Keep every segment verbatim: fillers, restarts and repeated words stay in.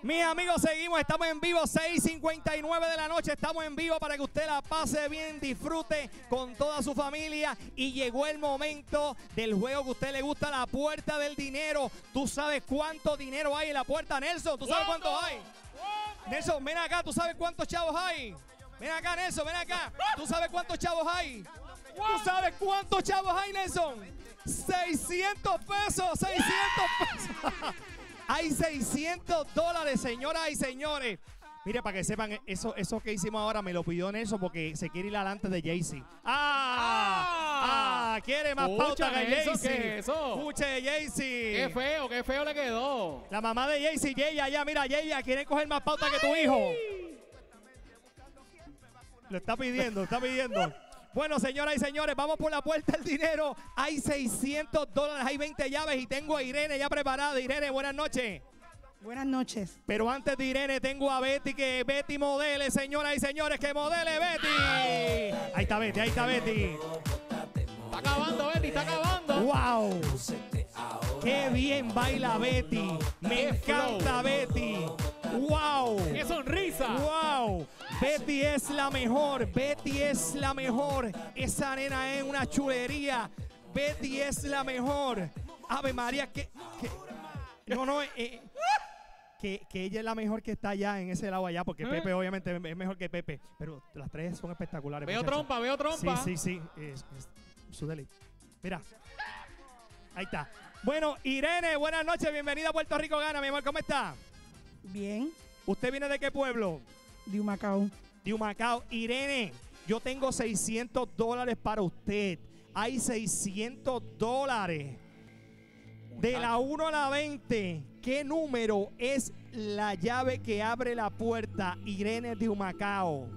Mis amigos, seguimos, estamos en vivo, seis cincuenta y nueve de la noche, estamos en vivo para que usted la pase bien, disfrute con toda su familia y llegó el momento del juego que a usted le gusta, la puerta del dinero. ¿Tú sabes cuánto dinero hay en la puerta, Nelson? ¿Tú sabes cuánto hay? Nelson, ven acá, ¿tú sabes cuántos chavos hay? Ven acá, Nelson, ven acá. ¿Tú sabes cuántos chavos hay? ¿Tú sabes cuántos chavos hay, Nelson? seiscientos pesos, seiscientos pesos. Hay seiscientos dólares, señoras y señores. Mire, para que sepan, eso, eso que hicimos ahora me lo pidió Nelson porque se quiere ir adelante de Jay-Z. ¡Ah! ¡Ah! Quiere más pauta que Jay-Z. ¿Qué es eso? Escuche, Jay-Z. Qué feo, qué feo le quedó. La mamá de Jay-Z, Jay, allá, mira, Jay, quiere coger más pauta que tu hijo. Lo está pidiendo, lo está pidiendo. Bueno, señoras y señores, vamos por la puerta del dinero. Hay seiscientos dólares, hay veinte llaves y tengo a Irene ya preparada. Irene, buenas noches. Buenas noches. Pero antes de Irene tengo a Betty, que Betty modele, señoras y señores, que modele Betty. Ahí está Betty, ahí está Betty. Está acabando, Betty, está acabando. ¡Wow! ¡Qué bien baila Betty! Me encanta Betty. ¡Wow! ¡Qué sonrisa! ¡Wow! Betty es la mejor. Betty es la mejor. Esa nena es una chulería. Betty es la mejor. Ave María, que... que no, no, eh, que, que ella es la mejor que está allá en ese lado allá, porque ¿Eh? Pepe obviamente es mejor que Pepe. Pero las tres son espectaculares. Veo muchachas. trompa, veo trompa. Sí, sí, sí. Es, es su deleite. Mira. Ahí está. Bueno, Irene, buenas noches. Bienvenida a Puerto Rico Gana, mi amor. ¿Cómo está? Bien. ¿Usted viene de qué pueblo? De Humacao. De Humacao. Irene, yo tengo seiscientos dólares para usted. Hay seiscientos dólares. De la uno a la veinte, ¿qué número es la llave que abre la puerta? Irene de Humacao.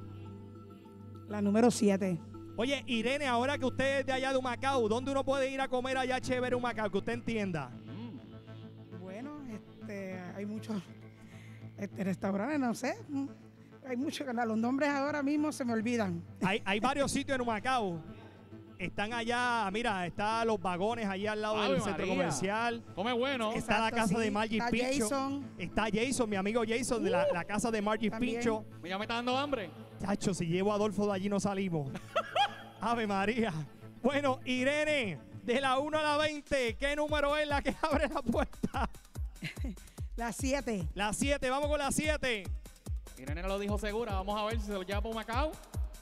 La número siete. Oye, Irene, ahora que usted es de allá de Humacao, ¿dónde uno puede ir a comer allá chévere Humacao? Que usted entienda. Bueno, este, hay muchos este, restaurantes, no sé. Hay muchos, los nombres ahora mismo se me olvidan. Hay, hay varios sitios en Humacao. Están allá, mira, está los vagones allá al lado Ave del centro María. comercial. Come bueno. Está Exacto, la casa sí. de Margie Está Picho. Jason. Está Jason, mi amigo Jason, de la, la casa de Margie También. Picho. Ya me está dando hambre. Chacho, si llevo a Adolfo de allí no salimos. Ave María. Bueno, Irene, de la uno a la veinte, ¿qué número es la que abre la puerta? La siete. La siete, vamos con la siete. Irene lo dijo segura. Vamos a ver si se lo lleva por Macao.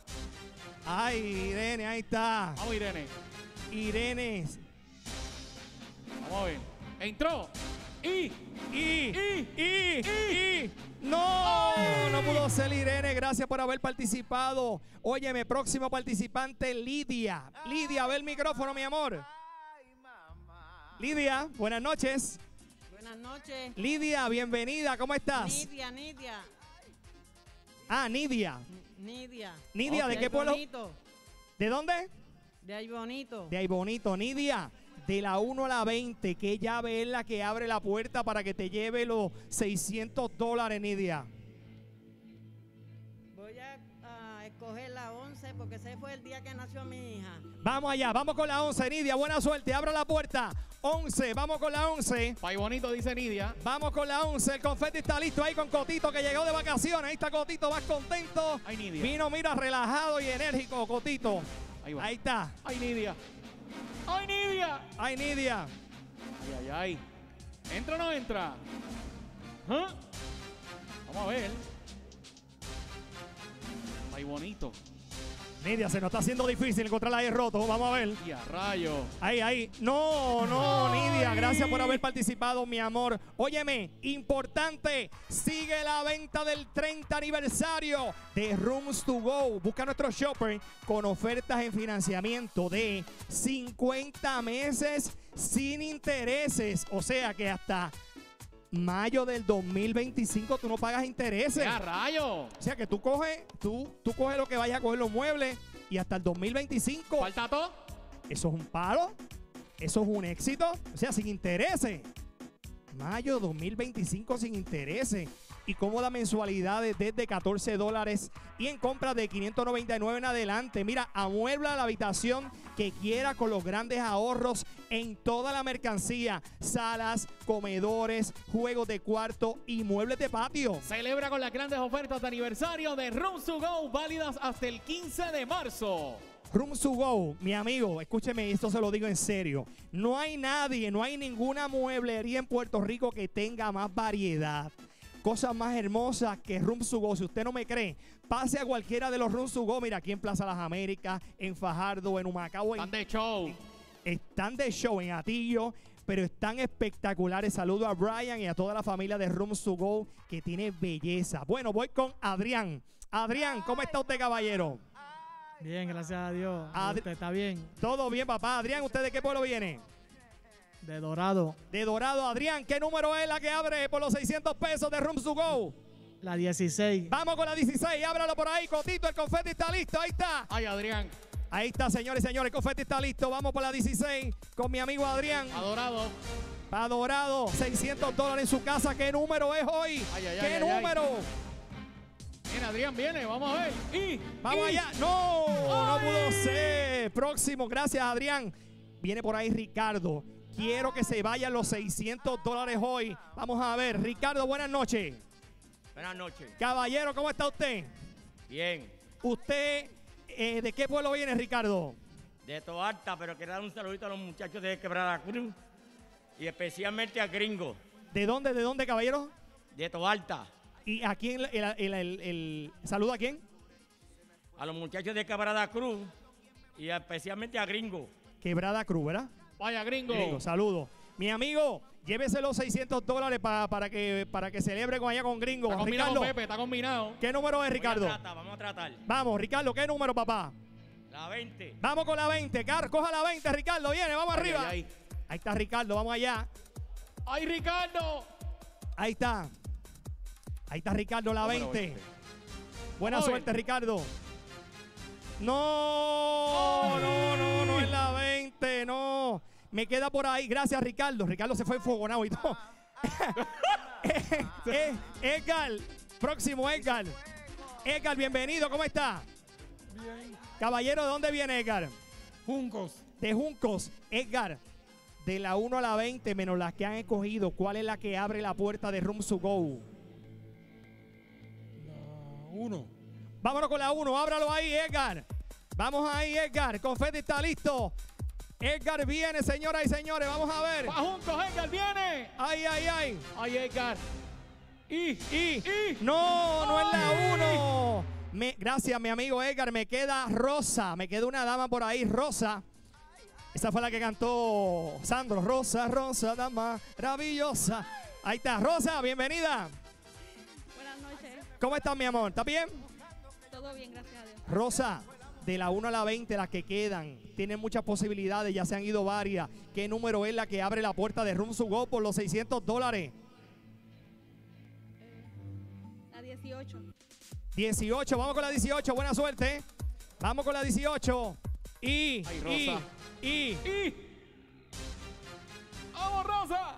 Ay, Irene, ahí está. Vamos, Irene. Irene. Vamos a ver. Entró. Y. Y, Y. y, y. No, no pudo ser Irene. Gracias por haber participado. Óyeme, próximo participante, Lidia. Lidia, ve el micrófono, mi amor. Lidia, buenas noches. Buenas noches. Lidia, bienvenida. ¿Cómo estás? Nidia, Nidia. Ah, Nidia. Nidia. Nidia, Ok. ¿de qué ahí pueblo? bonito. ¿De dónde? De ahí bonito. De ahí bonito. Nidia, de la uno a la veinte, ¿qué llave es la que abre la puerta para que te lleve los seiscientos dólares, Nidia? Voy a, a escoger la once porque ese fue el día que nació mi hija. Vamos allá, vamos con la once, Nidia. Buena suerte, abra la puerta. once, vamos con la once. Pay bonito, dice Nidia. Vamos con la once. El confeti está listo ahí con Cotito, que llegó de vacaciones. Ahí está Cotito, más contento. Ay, Nidia. Vino, mira, relajado y enérgico, Cotito. Ahí va. Ahí está. Ay, Nidia. Ay, Nidia. Ay, Nidia. Ay, ay, ay. ¿Entra o no entra? ¿Ah? Vamos a ver. Ay, bonito. Nidia, se nos está haciendo difícil encontrarla ahí roto. Vamos a ver. Y a rayo. Ahí, ahí. No, no, Ay. Nidia. Gracias por haber participado, mi amor. Óyeme, importante. Sigue la venta del treinta aniversario de Rooms to Go. Busca nuestro shopper con ofertas en financiamiento de cincuenta meses sin intereses. O sea que hasta mayo del dos mil veinticinco tú no pagas intereses. ¡Y a rayo! O sea que tú coges, tú, tú coges lo que vayas a coger los muebles y hasta el dos mil veinticinco. ¿Falta todo? Eso es un palo. Eso es un éxito. O sea, sin intereses. Mayo dos mil veinticinco sin intereses. Y cómoda mensualidades desde catorce dólares. Y en compras de quinientos noventa y nueve en adelante. Mira, amuebla la habitación que quiera con los grandes ahorros en toda la mercancía, salas, comedores, juegos de cuarto y muebles de patio. Celebra con las grandes ofertas de aniversario de Rooms to Go, válidas hasta el quince de marzo. Rooms to Go, mi amigo, escúcheme, esto se lo digo en serio. No hay nadie, no hay ninguna mueblería en Puerto Rico que tenga más variedad. Cosas más hermosas que Rooms to Go. Si usted no me cree, pase a cualquiera de los Rooms to Go. Mira, aquí en Plaza Las Américas, en Fajardo, en Humacao. Están En, de show. están de show en Atillo, pero están espectaculares. Saludo a Brian y a toda la familia de Rooms to Go, que tiene belleza. Bueno, voy con Adrián. Adrián, ¿cómo está usted, caballero? Bien, gracias a Dios. Adri- ¿Usted está bien? Todo bien, papá. Adrián, ¿usted de qué pueblo viene? De Dorado, De Dorado. Adrián, ¿qué número es la que abre por los seiscientos pesos de Rooms to Go? la dieciséis. Vamos con la dieciséis, ábralo por ahí, Cotito, el confeti está listo, ahí está. Ay, Adrián. Ahí está, señores y señores, el confeti está listo. Vamos por la dieciséis con mi amigo Adrián. Adorado. Adorado, seiscientos dólares en su casa. ¿Qué número es hoy? Ay, ay, ¿Qué ay, ay, número? Viene, Adrián, viene. Vamos a ver. Y. Vamos y- allá. No, no ¡Ay! pudo ser. Próximo, gracias, Adrián. Viene por ahí Ricardo. Quiero que se vayan los seiscientos dólares hoy. Vamos a ver. Ricardo, buenas noches. Buenas noches. Caballero, ¿cómo está usted? Bien. ¿Usted eh, de qué pueblo viene, Ricardo? De Toalta, pero quiero dar un saludito a los muchachos de Quebrada Cruz y especialmente a Gringo, ¿De dónde, de dónde, caballero? de Toalta. ¿Y a quién, el, el, el, el- saludo a quién? A los muchachos de Quebrada Cruz y especialmente a Gringo. Quebrada Cruz, ¿verdad? Vaya, gringo. Gringo, saludo. Mi amigo, llévese los seiscientos dólares pa- para, que, para que celebre con allá con Gringo. Está combinado, Ricardo, Pepe, está combinado. ¿qué número es, Ricardo? Voy a tratar, vamos a tratar. Vamos, Ricardo, ¿qué número, papá? La veinte. Vamos con la veinte. Car, coja la veinte, Ricardo, viene, vamos Ay, arriba. ay, ay. Ahí está Ricardo, vamos allá. ¡Ay, Ricardo! Ahí está. Ahí está Ricardo, la Número veinte. veinte. Buena Vamos a suerte, ver. Ricardo. No, no, no, no es la veinte, no. Me queda por ahí. Gracias, Ricardo. Ricardo se fue enfogonado y todo. Eh, eh, Edgar, próximo Edgar. Edgar, bienvenido, ¿cómo está? Bien. Caballero, ¿de dónde viene Edgar? Juncos. De Juncos. Edgar, de la uno a la veinte, menos las que han escogido, ¿cuál es la que abre la puerta de Rooms to Go? La uno. Vámonos con la uno, ábralo ahí, Edgar. Vamos ahí, Edgar. Confeti está listo. Edgar viene, señoras y señores. Vamos a ver. ¡Va juntos, Edgar! ¡Viene! Ay, ay, ay. ¡Ay, Edgar! ¡Y! Y. ¡Y! No, no es la ¡Ay! uno. Me, gracias, mi amigo Edgar. Me queda Rosa. Me queda una dama por ahí, Rosa. Esa fue la que cantó Sandro. Rosa, Rosa, dama maravillosa. Ahí está, Rosa, bienvenida. Buenas noches. ¿Cómo estás, mi amor? ¿Estás bien? Todo bien, gracias a Dios. Rosa, de la uno a la veinte, las que quedan, tienen muchas posibilidades, ya se han ido varias. ¿Qué número es la que abre la puerta de Rooms to Go por los seiscientos dólares? La dieciocho. dieciocho, vamos con la dieciocho, buena suerte. Vamos con la dieciocho. Y, Ay, y, Rosa. y, ¡Y! ¡Vamos, Rosa!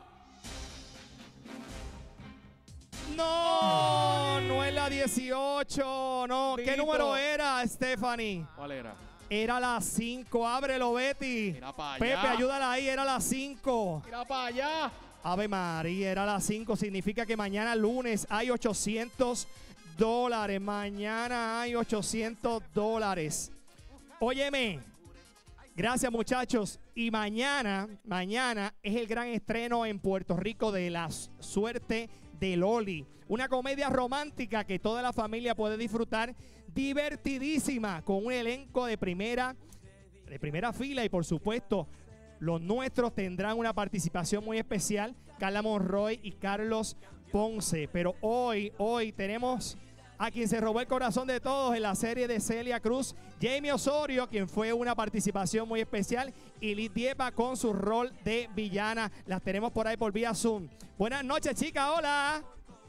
no, no es la dieciocho, no. ¿Qué Dito. número era, Stephanie? ¿Cuál era? Era la cinco, ábrelo, Betty. Mira para allá. Pepe, ayúdala ahí, era la cinco. Mira para allá. Ave María, era las cinco. Significa que mañana lunes hay ochocientos dólares. Mañana hay ochocientos dólares. Óyeme. Gracias, muchachos. Y mañana, mañana es el gran estreno en Puerto Rico de La Suerte de Loli. Una comedia romántica que toda la familia puede disfrutar. Divertidísima, con un elenco de primera, de primera fila y por supuesto los nuestros tendrán una participación muy especial, Carla Monroy y Carlos Ponce. Pero hoy, hoy tenemos a quien se robó el corazón de todos en la serie de Celia Cruz, Jamie Osorio, quien fue una participación muy especial, y Liz Diepa con su rol de villana. Las tenemos por ahí por vía Zoom. Buenas noches, chicas, hola.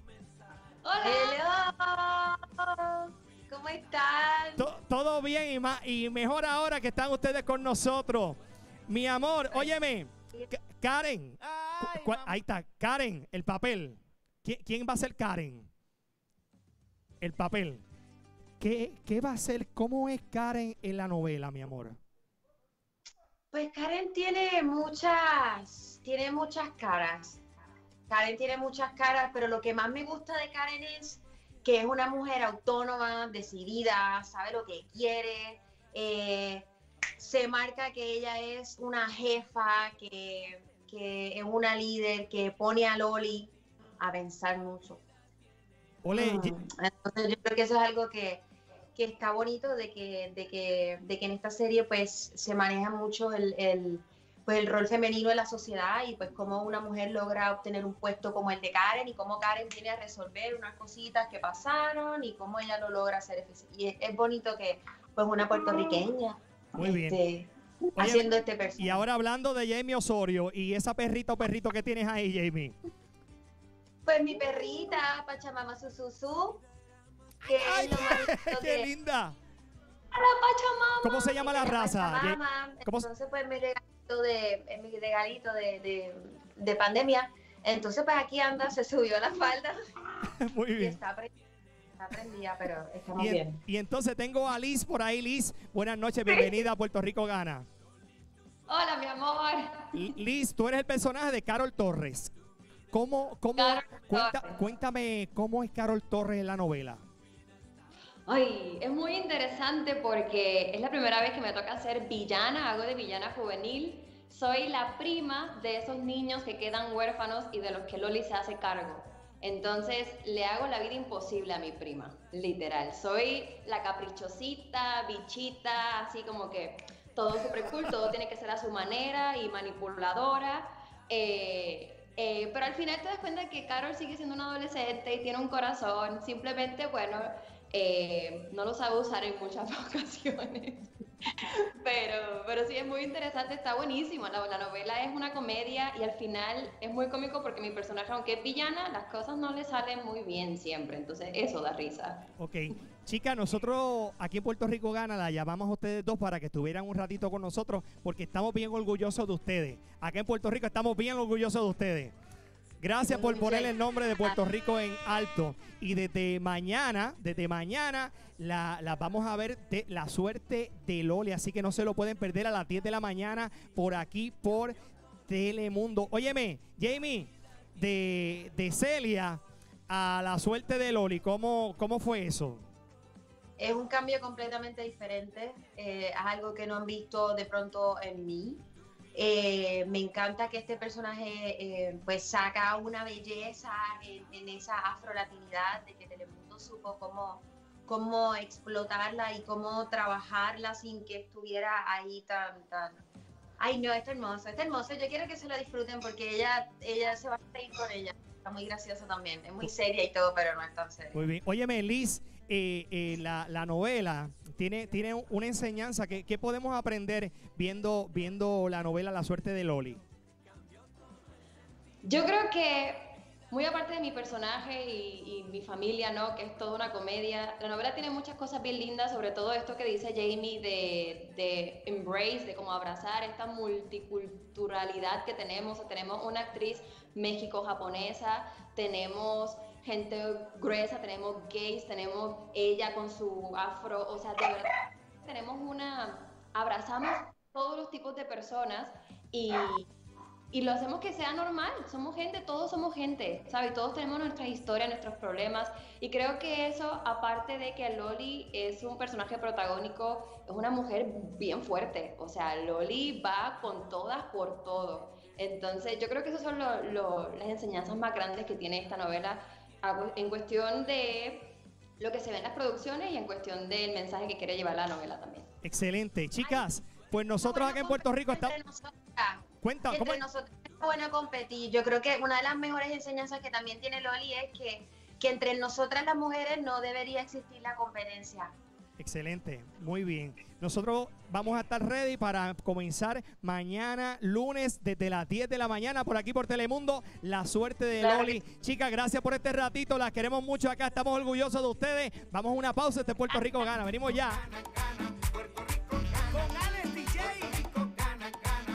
Hola. Hello. ¿Cómo están? To- todo bien y, ma- y mejor ahora que están ustedes con nosotros. Mi amor, óyeme, K- Karen, cu- cu- ahí está, Karen, el papel. ¿Qui- ¿Quién va a ser Karen? El papel. ¿Qué, qué va a ser? ¿Cómo es Karen en la novela, mi amor? Pues Karen tiene muchas, tiene muchas caras. Karen tiene muchas caras, pero lo que más me gusta de Karen es que es una mujer autónoma, decidida, sabe lo que quiere, eh, se marca que ella es una jefa, que, que es una líder, que pone a Loli a pensar mucho. Ole, Mm, Entonces yo creo que eso es algo que, que está bonito de que, de, que, de que en esta serie pues se maneja mucho el, el, pues, el rol femenino en la sociedad y pues cómo una mujer logra obtener un puesto como el de Karen y cómo Karen viene a resolver unas cositas que pasaron y cómo ella lo logra hacer eficiente. Y es, es bonito que pues una puertorriqueña Muy bien. esté Oye, haciendo este personaje. y ahora hablando de Jamie Osorio y esa perrita o perrito que tienes ahí, Jamie. Pues mi perrita, Pachamama Sususu, que ¡Ay, es lo más lindo qué, qué que- linda! ¡A la Pachamama! ¿Cómo se llama la Ella es raza? Pachamama. ¿Cómo se- Entonces, pues mi regalito de, eh, mi regalito de, de, de pandemia. Entonces, pues aquí anda, se subió la falda Muy y bien. está, pre- está prendida, pero estamos Y, en- bien. y entonces tengo a Liz por ahí. Liz, buenas noches, bienvenida a Puerto Rico Gana. Hola, mi amor. L- Liz, tú eres el personaje de Carol Torres. ¿Cómo, cómo, Carol cuenta- Torres. cuéntame cómo es Carol Torres en la novela? Ay, es muy interesante porque es la primera vez que me toca ser villana, hago de villana juvenil. Soy la prima de esos niños que quedan huérfanos y de los que Loli se hace cargo. Entonces le hago la vida imposible a mi prima, literal. Soy la caprichosita, bichita, así como que todo súper cool, todo tiene que ser a su manera y manipuladora. Eh, eh, pero al final te das cuenta que Carol sigue siendo una adolescente y tiene un corazón. Simplemente, bueno, eh, no lo sabe usar en muchas ocasiones. Pero, pero sí es muy interesante, está buenísimo. La, la novela es una comedia y al final es muy cómico porque mi personaje, aunque es villana, las cosas no le salen muy bien siempre. Entonces eso da risa. Ok. Chicas, nosotros aquí en Puerto Rico Gana la llamamos a ustedes dos para que estuvieran un ratito con nosotros porque estamos bien orgullosos de ustedes. Acá en Puerto Rico estamos bien orgullosos de ustedes. Gracias por poner el nombre de Puerto Rico en alto. Y desde mañana, desde mañana, la, la vamos a ver de la suerte de Loli. Así que no se lo pueden perder a las diez de la mañana por aquí, por Telemundo. Óyeme, Jamie, de, de Celia a la suerte de Loli, ¿cómo, cómo fue eso? Es un cambio completamente diferente, eh, es algo que no han visto de pronto en mí. Eh, me encanta que este personaje eh, pues saca una belleza en, en esa afrolatinidad de que Telemundo supo cómo, cómo explotarla y cómo trabajarla sin que estuviera ahí tan, tan... Ay no, está hermoso, está hermoso, yo quiero que se lo disfruten porque ella, ella se va a reír con ella, está muy graciosa también, es muy seria y todo, pero no es tan seria. Muy bien. Óyeme, Liz, eh, eh, la, la novela tiene, tiene una enseñanza. que ¿Qué podemos aprender viendo, viendo la novela La suerte de Loli? Yo creo que, muy aparte de mi personaje y, y mi familia, ¿no? Que es toda una comedia, la novela tiene muchas cosas bien lindas, sobre todo esto que dice Jamie de, de embrace, de cómo abrazar esta multiculturalidad que tenemos. Tenemos una actriz México-japonesa, tenemos gente gruesa, tenemos gays, tenemos ella con su afro, o sea, de verdad, tenemos una, abrazamos todos los tipos de personas y... Y lo hacemos que sea normal, somos gente, todos somos gente, ¿sabes? Todos tenemos nuestras historias, nuestros problemas. Y creo que eso, aparte de que Loli es un personaje protagónico, es una mujer bien fuerte. O sea, Loli va con todas por todo. Entonces, yo creo que esas son lo, lo, las enseñanzas más grandes que tiene esta novela en cuestión de lo que se ve en las producciones y en cuestión del mensaje que quiere llevar la novela también. Excelente. Chicas, pues nosotros acá en Puerto Rico estamos... Entre nosotras, Cuenta, y ¿cómo entre es? nosotros es bueno competir. Yo creo que una de las mejores enseñanzas que también tiene Loli es que, que entre nosotras las mujeres no debería existir la competencia. Excelente, muy bien. Nosotros vamos a estar ready para comenzar mañana, lunes, desde las diez de la mañana, por aquí por Telemundo, La suerte de Claro. Loli. Chicas, gracias por este ratito, las queremos mucho acá, estamos orgullosos de ustedes. Vamos a una pausa, este Puerto Rico Gana, venimos ya.